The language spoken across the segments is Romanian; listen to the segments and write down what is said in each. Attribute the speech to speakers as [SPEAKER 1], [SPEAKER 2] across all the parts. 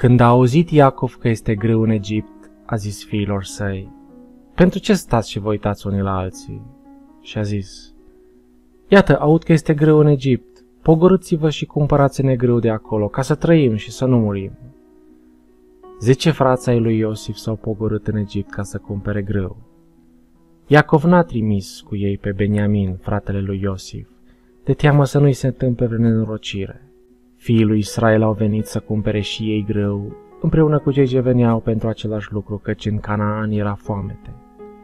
[SPEAKER 1] Când a auzit Iacov că este grâu în Egipt, a zis fiilor săi: pentru ce stați și vă uitați unii la alții? Și a zis: iată, aud că este grâu în Egipt, pogorâți-vă și cumpărați-ne grâu de acolo, ca să trăim și să nu murim. 10 frați ai lui Iosif s-au pogorât în Egipt ca să cumpere grâu. Iacov n-a trimis cu ei pe Beniamin, fratele lui Iosif, de teamă să nu-i se întâmple vreo nenorocire. Fiii lui Israel au venit să cumpere și ei grâu, împreună cu cei ce veneau pentru același lucru, căci în Canaan era foamete.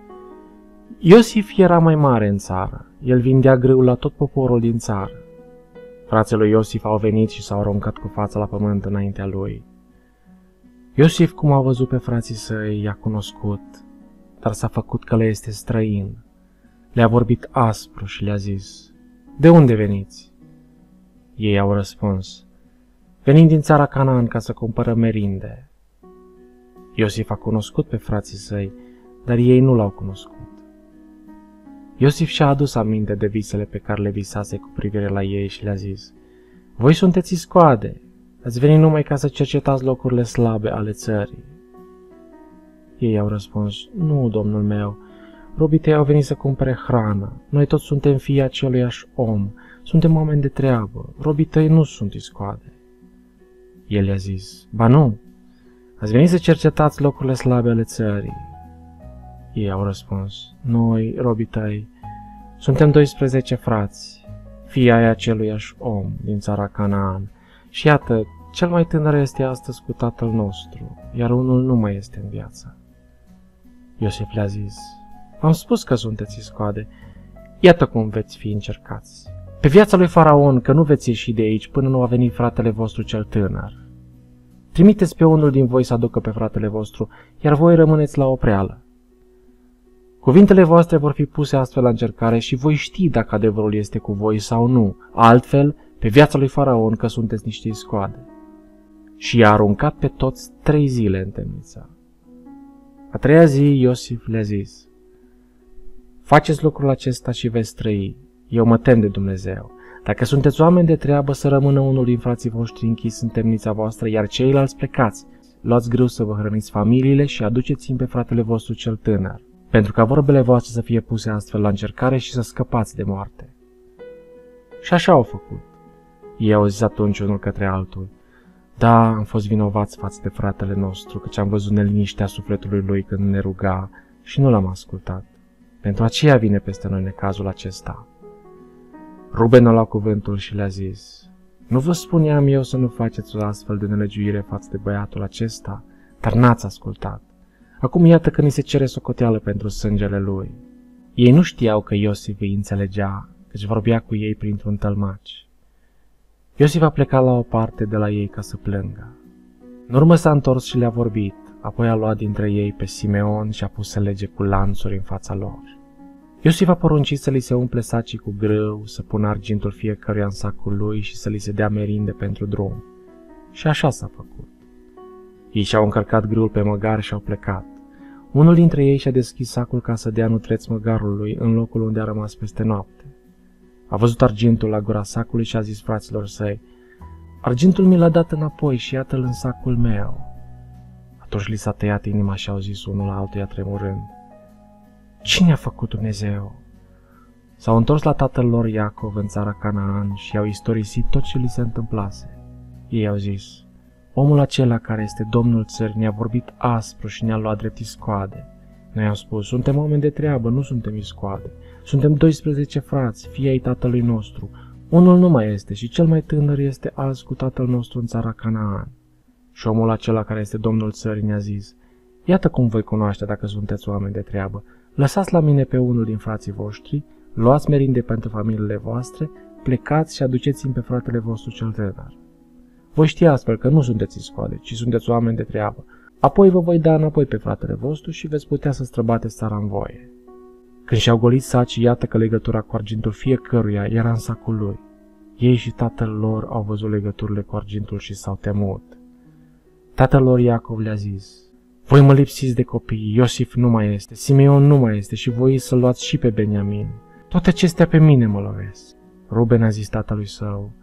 [SPEAKER 1] Iosif era mai mare în țară, el vindea grâu la tot poporul din țară. Frații lui Iosif au venit și s-au aruncat cu fața la pământ înaintea lui. Iosif, cum a văzut pe frații săi, i-a cunoscut, dar s-a făcut că le este străin. Le-a vorbit aspru și le-a zis: de unde veniți? Ei au răspuns: venim din țara Canaan ca să cumpărăm merinde. Iosif a cunoscut pe frații săi, dar ei nu l-au cunoscut. Iosif și-a adus aminte de visele pe care le visase cu privire la ei și le-a zis: voi sunteți iscoade, ați venit numai ca să cercetați locurile slabe ale țării. Ei au răspuns: nu, domnul meu, robii tăi au venit să cumpere hrană, noi toți suntem fii aceluiași om, suntem oameni de treabă, robii tăi nu sunt iscoade. El i-a zis: ba nu, ați venit să cercetați locurile slabe ale țării. Ei au răspuns: noi, robii tăi, suntem 12 frați, fii ai aceluiași om din țara Canaan, și iată, cel mai tânăr este astăzi cu tatăl nostru, iar unul nu mai este în viață. Iosif le-a zis: v-am spus că sunteți iscoade, iată cum veți fi încercați. Pe viața lui Faraon că nu veți ieși de aici până nu a venit fratele vostru cel tânăr. Trimiteți pe unul din voi să aducă pe fratele vostru, iar voi rămâneți la opreală. Cuvintele voastre vor fi puse astfel la încercare și voi ști dacă adevărul este cu voi sau nu, altfel, pe viața lui Faraon că sunteți niște iscoade. Și i-a aruncat pe toți 3 zile în temniță. A 3-a zi Iosif le-a zis: faceți lucrul acesta și veți trăi, eu mă tem de Dumnezeu. Dacă sunteți oameni de treabă, să rămână unul din frații voștri închis în temnița voastră, iar ceilalți plecați. Luați grâu să vă hrăniți familiile și aduceți-mi pe fratele vostru cel tânăr, pentru ca vorbele voastre să fie puse astfel la încercare și să scăpați de moarte. Și așa au făcut. Ei au zis atunci unul către altul: da, am fost vinovați față de fratele nostru, căci am văzut neliniștea sufletului lui când ne ruga și nu l-am ascultat. Pentru aceea vine peste noi necazul acesta. Ruben a luat cuvântul și le-a zis: nu vă spuneam eu să nu faceți o astfel de nelegiuire față de băiatul acesta, dar n-ați ascultat. Acum iată că ni se cere socoteală pentru sângele lui. Ei nu știau că Iosif îi înțelegea, căci vorbea cu ei printr-un tălmaci. Iosif a plecat la o parte de la ei ca să plângă. În urmă s-a întors și le-a vorbit, apoi a luat dintre ei pe Simeon și a pus să lege cu lanțuri în fața lor. Iosif a poruncit să li se umple sacii cu grâu, să pună argintul fiecăruia în sacul lui și să li se dea merinde pentru drum. Și așa s-a făcut. Ei și-au încărcat grâul pe măgar și au plecat. Unul dintre ei și-a deschis sacul ca să dea nutreț măgarului în locul unde a rămas peste noapte. A văzut argintul la gura sacului și a zis fraților săi: argintul mi l-a dat înapoi și iată-l în sacul meu. Atunci li s-a tăiat inima și au zis unul la altuia tremurând: cine a făcut Dumnezeu? S-au întors la tatăl lor Iacov în țara Canaan și i-au istorisit tot ce li se întâmplase. Ei au zis: omul acela care este domnul țării ne-a vorbit aspru și ne-a luat drept iscoade. Noi am spus: suntem oameni de treabă, nu suntem iscoade. Suntem 12 frați, fii ai tatălui nostru. Unul nu mai este și cel mai tânăr este azi cu tatăl nostru în țara Canaan. Și omul acela care este domnul țării ne-a zis: iată cum voi cunoaște dacă sunteți oameni de treabă. Lăsați la mine pe unul din frații voștri, luați merinde pentru familiile voastre, plecați și aduceți-mi pe fratele vostru cel tânăr. Voi ști astfel că nu sunteți iscoade, ci sunteți oameni de treabă. Apoi vă voi da înapoi pe fratele vostru și veți putea să străbateți țara în voie. Când și-au golit sacii, iată că legătura cu argintul fiecăruia era în sacul lui. Ei și tatăl lor au văzut legăturile cu argintul și s-au temut. Tatăl lor Iacov le-a zis: voi mă lipsiți de copii, Iosif nu mai este, Simeon nu mai este și voi să luați și pe Beniamin. Toate acestea pe mine mă lovesc. Ruben a zis tatălui său: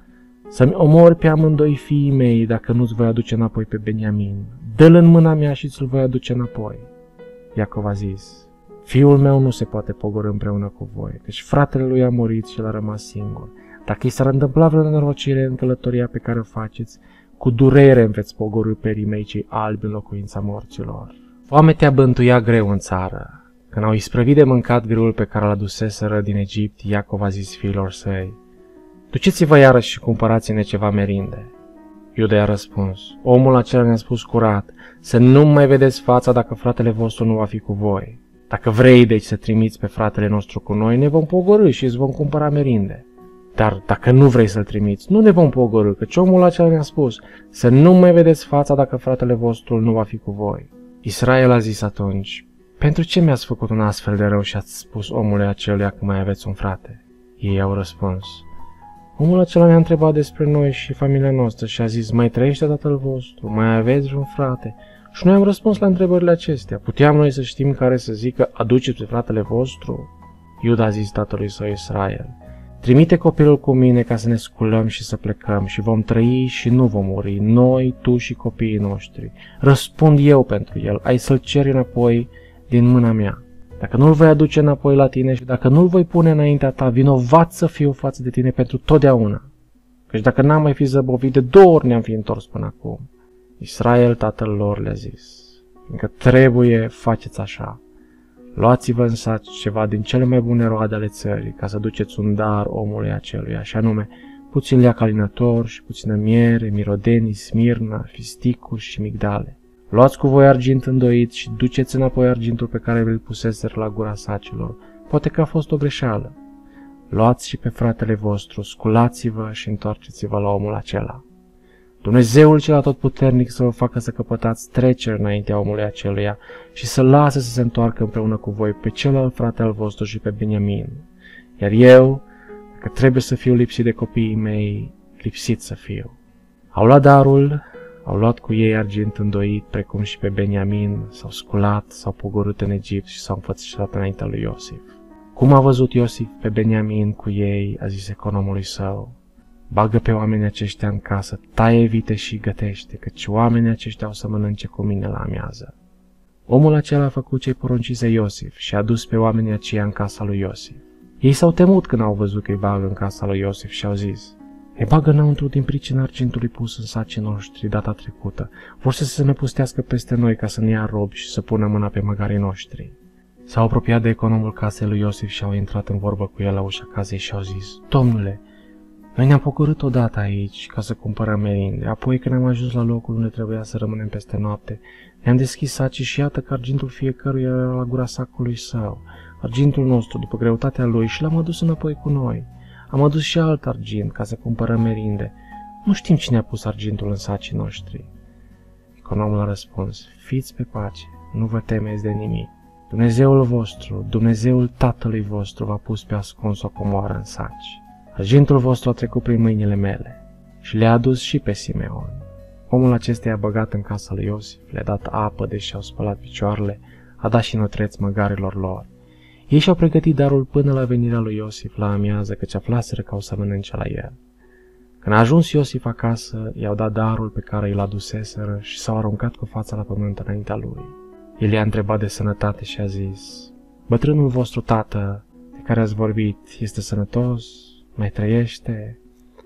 [SPEAKER 1] să-mi omori pe amândoi fiii mei dacă nu-ți voi aduce înapoi pe Beniamin. Dă-l în mâna mea și ți-l voi aduce înapoi. Iacov a zis: fiul meu nu se poate pogorî împreună cu voi, căci fratele lui a murit și el a rămas singur. Dacă i s-ar întâmpla vreo nenorocire în călătoria pe care o faceți, cu durere îmi veți pogorî perii mei cei albi în locuința morților. Foametea bântuia greu în țară. Când au isprăvit de mâncat greul pe care l-aduseseră din Egipt, Iacov a zis fiilor săi: duceți-vă iarăși și cumpărați-ne ceva merinde. Iuda i-a răspuns: omul acela ne-a spus curat, să nu mai vedeți fața dacă fratele vostru nu va fi cu voi. Dacă vrei deci să trimiți pe fratele nostru cu noi, ne vom pogorî și îți vom cumpăra merinde. Dar dacă nu vrei să-l trimiți, nu ne vom pogorî, căci omul acela ne-a spus: să nu mai vedeți fața dacă fratele vostru nu va fi cu voi. Israel a zis atunci: pentru ce mi-ați făcut un astfel de rău și ați spus omului aceluia că mai aveți un frate? Ei au răspuns: omul acela ne-a întrebat despre noi și familia noastră și a zis: mai trăiește tatăl vostru, mai aveți un frate? Și noi am răspuns la întrebările acestea. Puteam noi să știm care să zică: aduceți pe fratele vostru? Iuda a zis tatălui său Israel: trimite copilul cu mine ca să ne sculăm și să plecăm și vom trăi și nu vom muri, noi, tu și copiii noștri. Răspund eu pentru el, ai să-l ceri înapoi din mâna mea. Dacă nu-l voi aduce înapoi la tine și dacă nu-l voi pune înaintea ta, vinovat să fiu față de tine pentru totdeauna. Căci dacă n-am mai fi zăbovit, de 2 ori ne-am fi întors până acum. Israel, tatăl lor, le-a zis: fiindcă trebuie, faceți așa. Luați-vă în saci ceva din cele mai bune roade ale țării, ca să duceți un dar omului aceluia, și anume puțin leac alinător și puțină miere, mirodenii, smirna, fisticuri și migdale. Luați cu voi argint îndoit și duceți înapoi argintul pe care vi-l puseseră la gura sacilor. Poate că a fost o greșeală. Luați și pe fratele vostru, sculați-vă și întoarceți-vă la omul acela. Dumnezeul cel atotputernic să vă facă să căpătați treceri înaintea omului aceluia și să lase să se întoarcă împreună cu voi pe celălalt frate al vostru și pe Beniamin. Iar eu, dacă trebuie să fiu lipsit de copiii mei, lipsit să fiu. Au luat darul, au luat cu ei argint îndoit, precum și pe Beniamin, s-au sculat, s-au pogorât în Egipt și s-au înfățișat înaintea lui Iosif. Cum a văzut Iosif pe Beniamin cu ei, a zis economului său: bagă pe oamenii aceștia în casă, taie vite și gătește, căci oamenii aceștia o să mănânce cu mine la amiază. Omul acela a făcut ce-i poruncise Iosif și a dus pe oamenii aceia în casa lui Iosif. Ei s-au temut când au văzut că îi bagă în casa lui Iosif și au zis: ne bagă înăuntru din pricina argintului pus în sacii noștri data trecută. Vor să se năpustească peste noi ca să ne ia robi și să pună mâna pe măgarii noștri. S-au apropiat de economul casei lui Iosif și au intrat în vorbă cu el la ușa casei și au zis: domnule, noi ne-am pogorât odată aici ca să cumpărăm merinde. Apoi, când am ajuns la locul unde trebuia să rămânem peste noapte, ne-am deschis sacii și iată că argintul fiecăruia era la gura sacului său, argintul nostru după greutatea lui, și l-am adus înapoi cu noi. Am adus și alt argint ca să cumpărăm merinde. Nu știm cine a pus argintul în sacii noștri. Economul a răspuns: fiți pe pace, nu vă temeți de nimic. Dumnezeul vostru, Dumnezeul tatălui vostru, v-a pus pe ascuns o comoară în saci. Argintul vostru a trecut prin mâinile mele și le-a adus și pe Simeon. Omul acesta i-a băgat în casa lui Iosif, le-a dat apă deși și-au spălat picioarele, a dat și nutreți măgarilor lor. Ei și-au pregătit darul până la venirea lui Iosif la amiază, căci aflaseră că au să mănânce la el. Când a ajuns Iosif acasă, i-au dat darul pe care îl aduseseră și s-au aruncat cu fața la pământ înaintea lui. El i-a întrebat de sănătate și a zis: bătrânul vostru tată, de care ați vorbit, este sănătos? Mai trăiește?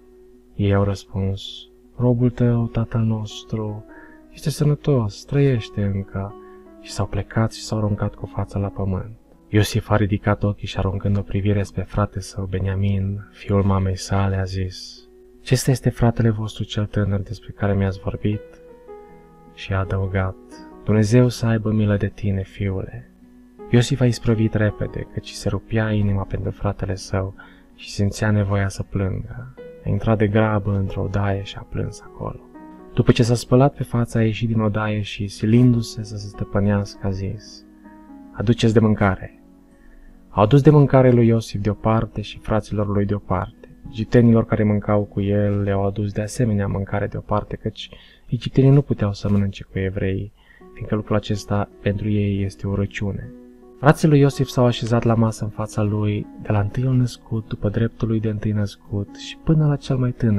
[SPEAKER 1] Ei au răspuns: robul tău, tatăl nostru, este sănătos, trăiește încă. Și s-au plecat și s-au aruncat cu fața la pământ. Iosif a ridicat ochii și, aruncând o privire spre frate său Beniamin, fiul mamei sale, a zis: acesta este fratele vostru cel tânăr despre care mi-ați vorbit? Și a adăugat: Dumnezeu să aibă milă de tine, fiule. Iosif a isprăvit repede, căci se rupea inima pentru fratele său și simțea nevoia să plângă. A intrat de grabă într-o odaie și a plâns acolo. După ce s-a spălat pe față, a ieșit din odaie și, silindu-se să se stăpânească, a zis: aduceți de mâncare. Au adus de mâncare lui Iosif de o parte și fraților lui de o parte. Egiptenilor care mâncau cu el le-au adus de asemenea mâncare de o parte, căci egiptenii nu puteau să mănânce cu evreii, fiindcă lucrul acesta pentru ei este o răciune. Frații lui Iosif s-au așezat la masă în fața lui, de la întâiul născut, după dreptul lui de întâi născut și până la cel mai tânăr,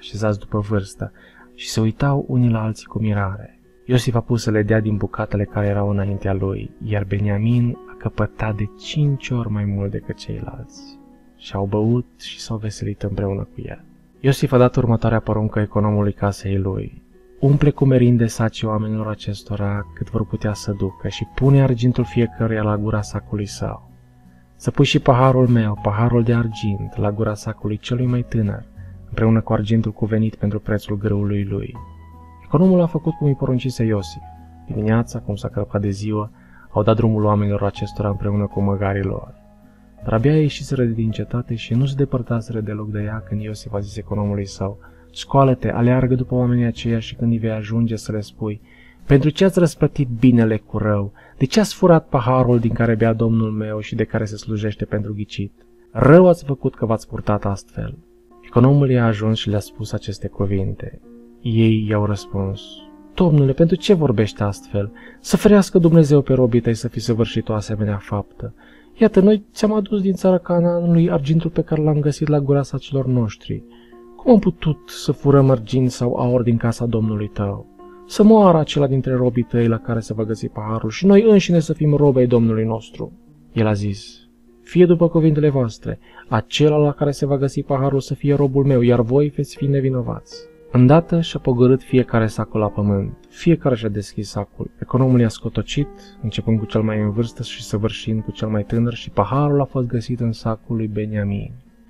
[SPEAKER 1] așezați după vârstă, și se uitau unii la alții cu mirare. Iosif a pus să le dea din bucatele care erau înaintea lui, iar Beniamin a căpătat de 5 ori mai mult decât ceilalți. Și-au băut și s-au veselit împreună cu el. Iosif a dat următoarea poruncă economului casei lui: umple cu merinde sacii oamenilor acestora cât vor putea să ducă și pune argintul fiecăruia la gura sacului său. Să pui și paharul meu, paharul de argint, la gura sacului celui mai tânăr, împreună cu argintul cuvenit pentru prețul grâului lui. Economul a făcut cum îi poruncise Iosif. Dimineața, cum s-a crăpat de ziua, au dat drumul oamenilor acestora împreună cu măgarii lor. Dar abia ieșiseră din cetate și nu se depărtaseră deloc de ea când Iosif a zis economului său: scoală-te, aleargă după oamenii aceia și când îi vei ajunge să le spui: pentru ce ați răsplătit binele cu rău? De ce ați furat paharul din care bea Domnul meu și de care se slujește pentru ghicit? Rău ați făcut că v-ați purtat astfel. Economul i-a ajuns și le-a spus aceste cuvinte. Ei i-au răspuns: Domnule, pentru ce vorbești astfel? Să ferească Dumnezeu pe robii tăi să fi săvârșit o asemenea faptă. Iată, noi ți-am adus din țara Canaanului argintul pe care l-am găsit la gura sacilor noștri. Cum am putut să furăm argint sau aur din casa Domnului tău? Să moară acela dintre robii tăi la care se va găsi paharul și noi înșine să fim robei Domnului nostru. El a zis: fie după cuvintele voastre, acela la care se va găsi paharul să fie robul meu, iar voi veți fi nevinovați. Îndată și-a pogorât fiecare sacul la pământ, fiecare și-a deschis sacul. Economul i-a scotocit, începând cu cel mai în vârstă și săvârșind cu cel mai tânăr, și paharul a fost găsit în sacul lui Beniamin.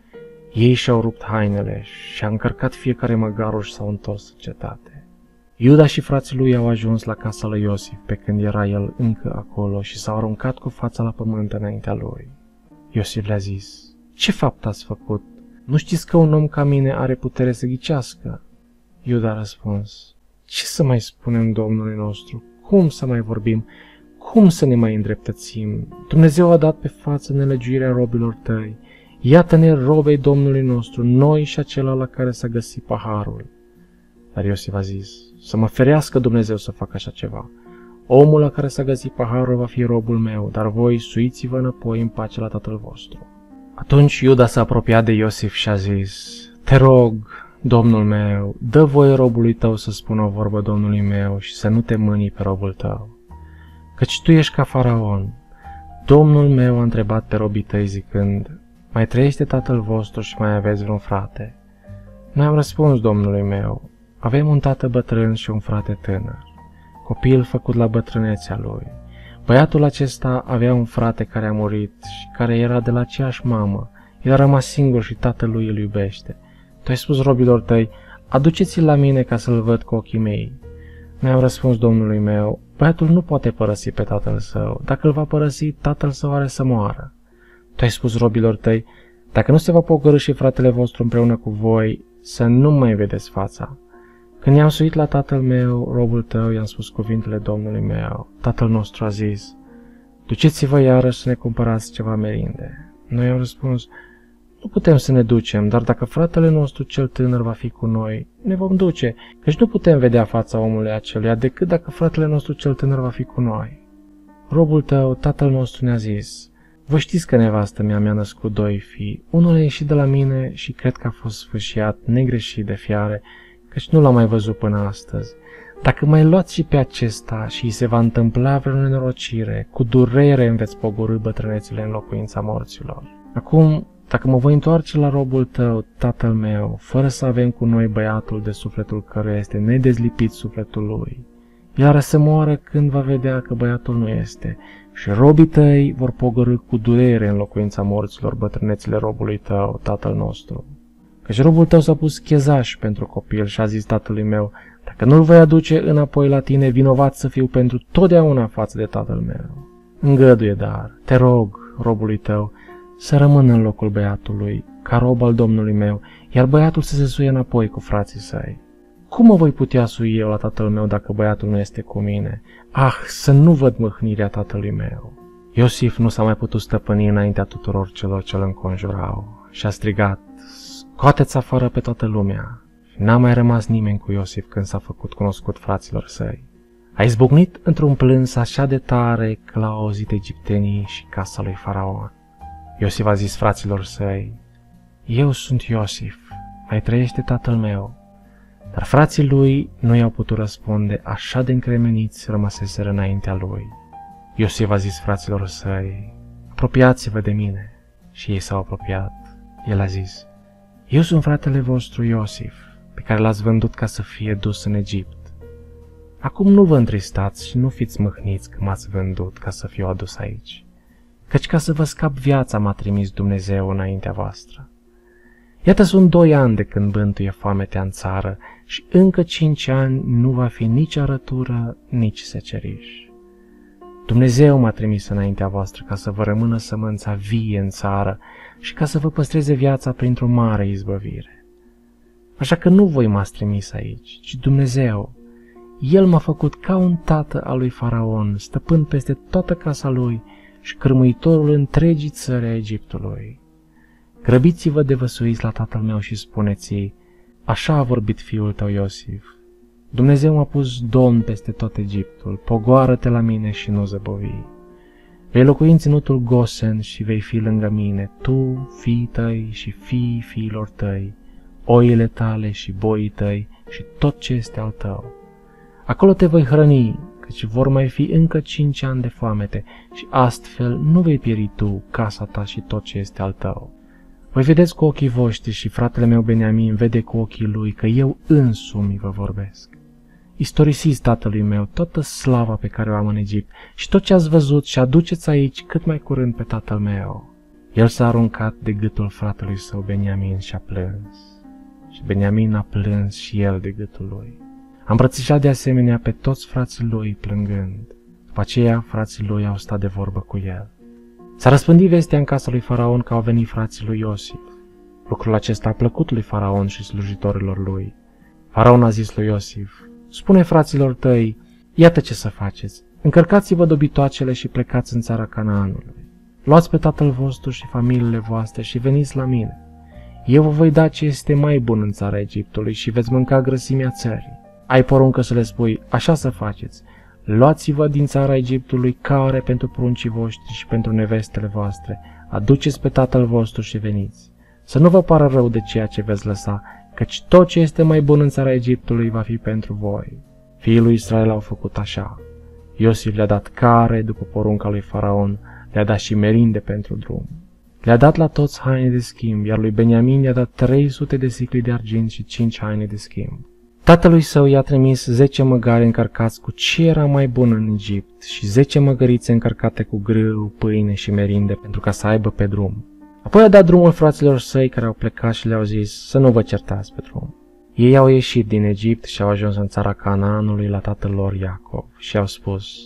[SPEAKER 1] Ei și-au rupt hainele și-a încărcat fiecare măgarul și s-au întors în cetate. Iuda și frații lui au ajuns la casa lui Iosif pe când era el încă acolo și s-au aruncat cu fața la pământ înaintea lui. Iosif le-a zis: ce fapt ați făcut? Nu știți că un om ca mine are putere să ghicească? Iuda a răspuns: ce să mai spunem Domnului nostru? Cum să mai vorbim? Cum să ne mai îndreptățim? Dumnezeu a dat pe față nelegiuirea robilor tăi. Iată-ne robei Domnului nostru, noi și acela la care s-a găsit paharul. Dar Iosif a zis: să mă ferească Dumnezeu să facă așa ceva. Omul la care s-a găsit paharul va fi robul meu, dar voi suiți-vă înapoi în pace la tatăl vostru. Atunci Iuda s-a apropiat de Iosif și a zis: te rog, Domnul meu, dă voie robului tău să spună o vorbă Domnului meu și să nu te mânii pe robul tău. Căci tu ești ca faraon. Domnul meu a întrebat pe robii tăi zicând: mai trăiește tatăl vostru și mai aveți vreun frate? Noi am răspuns Domnului meu: avem un tată bătrân și un frate tânăr, copil făcut la bătrânețea lui. Băiatul acesta avea un frate care a murit și care era de la aceeași mamă. El a rămas singur și tatălui îl iubește. Tu ai spus robilor tăi: aduceți-l la mine ca să-l văd cu ochii mei. Noi am răspuns Domnului meu: băiatul nu poate părăsi pe tatăl său. Dacă îl va părăsi, tatăl său are să moară. Tu ai spus robilor tăi: dacă nu se va pogorî și fratele vostru împreună cu voi, să nu mai vedeți fața. Când i-am suit la tatăl meu, robul tău, i-am spus cuvintele Domnului meu. Tatăl nostru a zis: duceți-vă iarăși să ne cumpărați ceva merinde. Noi am răspuns: nu putem să ne ducem, dar dacă fratele nostru cel tânăr va fi cu noi, ne vom duce, căci nu putem vedea fața omului aceluia decât dacă fratele nostru cel tânăr va fi cu noi. Robul tău, tatăl nostru, ne-a zis: vă știți că nevastă mea mi-a născut 2 fii, unul a ieșit de la mine și cred că a fost sfâșiat, negreșit de fiare, căci nu l-am mai văzut până astăzi. Dacă mai luați și pe acesta și îi se va întâmpla vreo nenorocire, cu durere îmi veți pogorî bătrânețile în locuința morților. Acum, dacă mă voi întoarce la robul tău, tatăl meu, fără să avem cu noi băiatul de sufletul căruia este nedezlipit sufletul lui, iar să moară când va vedea că băiatul nu este, și robii tăi vor pogorî cu durere în locuința morților bătrânețile robului tău, tatăl nostru. Căci robul tău s-a pus chezaș pentru copil și a zis tatălui meu: dacă nu-l voi aduce înapoi la tine, vinovat să fiu pentru totdeauna față de tatăl meu. Îngăduie dar, te rog, robului tău, să rămână în locul băiatului, ca rob al Domnului meu, iar băiatul să se suie înapoi cu frații săi. Cum mă voi putea sui eu la tatăl meu dacă băiatul nu este cu mine? Ah, să nu văd mâhnirea tatălui meu. Iosif nu s-a mai putut stăpâni înaintea tuturor celor ce îl înconjurau și a strigat: scoateți afară pe toată lumea! Și n-a mai rămas nimeni cu Iosif când s-a făcut cunoscut fraților săi. A izbucnit într-un plâns așa de tare că l-au auzit egiptenii și casa lui Faraon. Iosif a zis fraților săi: eu sunt Iosif, mai trăiește tatăl meu. Dar frații lui nu i-au putut răspunde, așa de încremeniți rămăseseră înaintea lui. Iosif a zis fraților săi: apropiați-vă de mine. Și ei s-au apropiat. El a zis: eu sunt fratele vostru Iosif, pe care l-ați vândut ca să fie dus în Egipt. Acum nu vă întristați și nu fiți mâhniți că m-ați vândut ca să fiu adus aici, căci ca să vă scap viața m-a trimis Dumnezeu înaintea voastră. Iată, sunt 2 ani de când bântuie foametea în țară și încă 5 ani nu va fi nici arătură, nici seceriș. Dumnezeu m-a trimis înaintea voastră ca să vă rămână sămânța vie în țară și ca să vă păstreze viața printr-o mare izbăvire. Așa că nu voi m-ați trimis aici, ci Dumnezeu. El m-a făcut ca un tată al lui Faraon, stăpân peste toată casa lui și cârmuitorul întregii țări a Egiptului. Grăbiți-vă de văsuiți la tatăl meu și spuneți-i: așa a vorbit fiul tău Iosif. Dumnezeu m-a pus domn peste tot Egiptul, pogoară-te la mine și nu zăbovi. Vei locui în ținutul Gosen și vei fi lângă mine, tu, fiii tăi și fiii fiilor tăi, oile tale și boii tăi și tot ce este al tău. Acolo te voi hrăni, căci vor mai fi încă 5 ani de foamete și astfel nu vei pieri tu, casa ta și tot ce este al tău. Voi vedeți cu ochii voștri și fratele meu Beniamin vede cu ochii lui că eu însumi vă vorbesc. Istorisiți tatălui meu toată slava pe care o am în Egipt și tot ce ați văzut și aduceți aici cât mai curând pe tatăl meu. El s-a aruncat de gâtul fratelui său Beniamin și a plâns. Și Beniamin a plâns și el de gâtul lui. A îmbrățișat de asemenea pe toți frații lui plângând. După aceea frații lui au stat de vorbă cu el. S-a răspândit vestea în casa lui Faraon că au venit frații lui Iosif. Lucrul acesta a plăcut lui Faraon și slujitorilor lui. Faraon a zis lui Iosif: spune fraților tăi, iată ce să faceți. Încărcați-vă dobitoacele și plecați în țara Canaanului. Luați pe tatăl vostru și familiile voastre și veniți la mine. Eu vă voi da ce este mai bun în țara Egiptului și veți mânca grăsimea țării. Ai poruncă să le spui: așa să faceți. Luați-vă din țara Egiptului care pentru pruncii voștri și pentru nevestele voastre. Aduceți pe tatăl vostru și veniți. Să nu vă pară rău de ceea ce veți lăsa, căci tot ce este mai bun în țara Egiptului va fi pentru voi. Fiii lui Israel au făcut așa. Iosif le-a dat care, după porunca lui Faraon, le-a dat și merinde pentru drum. Le-a dat la toți haine de schimb, iar lui Beniamin i-a dat 300 de sicli de argint și 5 haine de schimb. Tatălui său i-a trimis 10 măgari încărcați cu ce era mai bun în Egipt și 10 măgărițe încărcate cu grâu, pâine și merinde pentru ca să aibă pe drum. Apoi a dat drumul fraților săi care au plecat și le-au zis să nu vă certați pe drum. Ei au ieșit din Egipt și au ajuns în țara Canaanului la tatăl lor Iacov și au spus: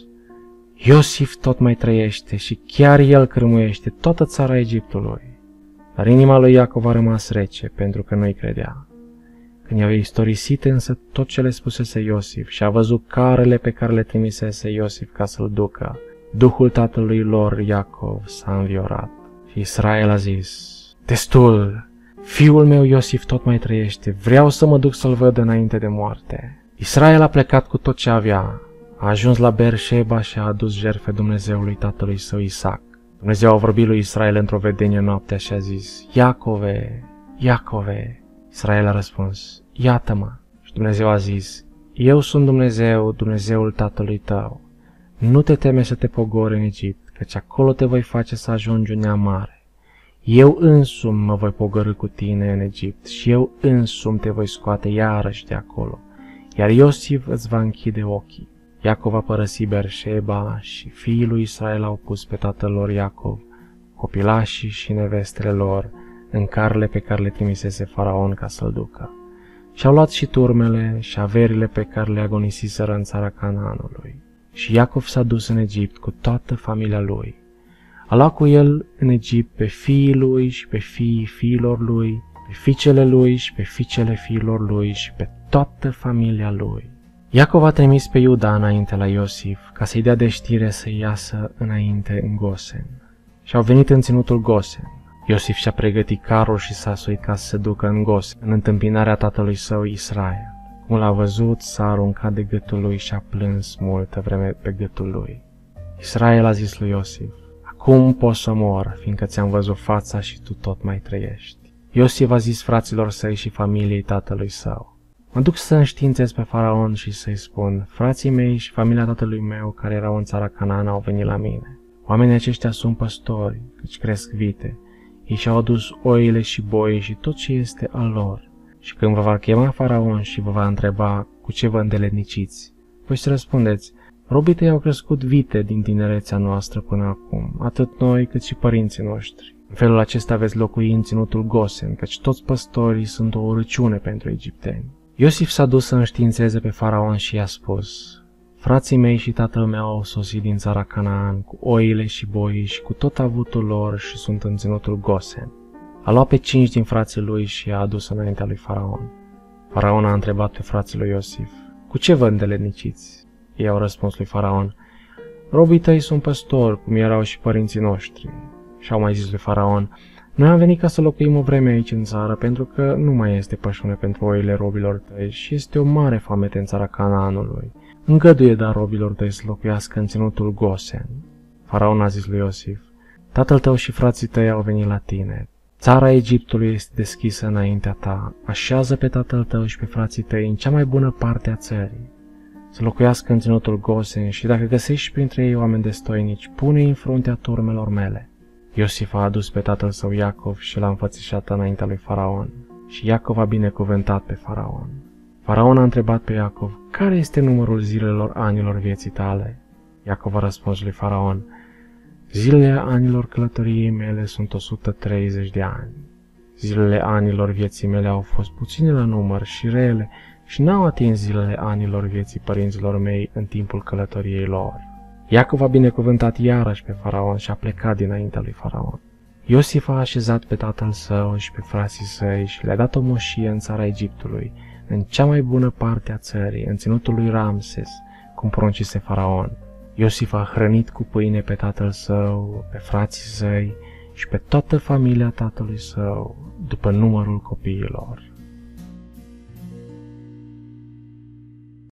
[SPEAKER 1] Iosif tot mai trăiește și chiar el cârmuiește toată țara Egiptului. Dar inima lui Iacov a rămas rece pentru că nu-i credea. Când i-au istorisit însă tot ce le spusese Iosif și a văzut carele pe care le trimisese Iosif ca să-l ducă, duhul tatălui lor Iacov s-a înviorat. Și Israel a zis: destul, fiul meu Iosif tot mai trăiește, vreau să mă duc să-l văd înainte de moarte. Israel a plecat cu tot ce avea, a ajuns la Beersheba și a adus jertfe Dumnezeului tatălui său Isaac. Dumnezeu a vorbit lui Israel într-o vedenie noaptea și a zis: Iacove, Iacove. Israel a răspuns: iată-mă. Și Dumnezeu a zis: eu sunt Dumnezeu, Dumnezeul tatălui tău. Nu te teme să te pogori în Egipt, căci acolo te voi face să ajungi un neam mare. Eu însumi mă voi pogorî cu tine în Egipt și eu însumi te voi scoate iarăși de acolo, iar Iosif îți va închide ochii. Iacov a părăsit Beersheba și fiii lui Israel au pus pe tatăl lor Iacov, copilașii și nevestele lor, în carele pe care le trimisese Faraon ca să-l ducă. Și-au luat și turmele și averile pe care le agonisiseră în țara Canaanului. Și Iacov s-a dus în Egipt cu toată familia lui. A luat cu el în Egipt pe fiii lui și pe fiii fiilor lui, pe fiicele lui și pe fiicele fiilor lui și pe toată familia lui. Iacov a trimis pe Iuda înainte la Iosif ca să-i dea de știre să iasă înainte în Gosen. Și au venit în ținutul Gosen. Iosif și-a pregătit carul și s-a suit ca să se ducă în Gosen, în întâmpinarea tatălui său Israel. Cum l-a văzut, s-a aruncat de gâtul lui și a plâns multă vreme pe gâtul lui. Israel a zis lui Iosif: acum pot să mor, fiindcă ți-am văzut fața și tu tot mai trăiești. Iosif a zis fraților săi și familiei tatălui său: Mă duc să înștiințez pe faraon și să-i spun: frații mei și familia tatălui meu care erau în țara Canaan au venit la mine. Oamenii aceștia sunt păstori, căci cresc vite. Ei și-au adus oile și boii și tot ce este al lor. Și când vă va chema faraon și vă va întreba cu ce vă îndeletniciți, voi să răspundeți: robii tăi au crescut vite din tinerețea noastră până acum, atât noi cât și părinții noștri. În felul acesta veți locui în ținutul Gosen, căci toți păstorii sunt o urăciune pentru egipteni. Iosif s-a dus să înștiințeze pe faraon și i-a spus: frații mei și tatăl meu au sosit din țara Canaan cu oile și boii și cu tot avutul lor și sunt în ținutul Gosen. A luat pe 5 din frații lui și i-a adus înaintea lui faraon. Faraon a întrebat pe frații lui Iosif: cu ce vă îndeletniciți? Ei au răspuns lui faraon: robii tăi sunt păstori, cum erau și părinții noștri. Și au mai zis lui faraon: noi am venit ca să locuim o vreme aici în țară, pentru că nu mai este pășune pentru oile robilor tăi și este o mare foamete în țara Canaanului. Îngăduie dar robilor tăi să locuiască în ținutul Gosen. Faraon a zis lui Iosif: tatăl tău și frații tăi au venit la tine. Țara Egiptului este deschisă înaintea ta. Așează pe tatăl tău și pe frații tăi în cea mai bună parte a țării, să locuiască în ținutul Gosen, și dacă găsești printre ei oameni destoinici, pune-i în fruntea turmelor mele. Iosif a adus pe tatăl său Iacov și l-a înfățișat înaintea lui faraon. Și Iacov a binecuvântat pe faraon. Faraon a întrebat pe Iacov: care este numărul zilelor anilor vieții tale? Iacov a răspuns lui faraon: zilele anilor călătoriei mele sunt 130 de ani. Zilele anilor vieții mele au fost puține la număr și rele și n-au atins zilele anilor vieții părinților mei în timpul călătoriei lor. Iacov a binecuvântat iarăși pe faraon și a plecat dinaintea lui faraon. Iosif a așezat pe tatăl său și pe frații săi și le-a dat o moșie în țara Egiptului, în cea mai bună parte a țării, în ținutul lui Ramses, cum poruncise faraon. Iosif a hrănit cu pâine pe tatăl său, pe frații săi și pe toată familia tatălui său, după numărul copiilor.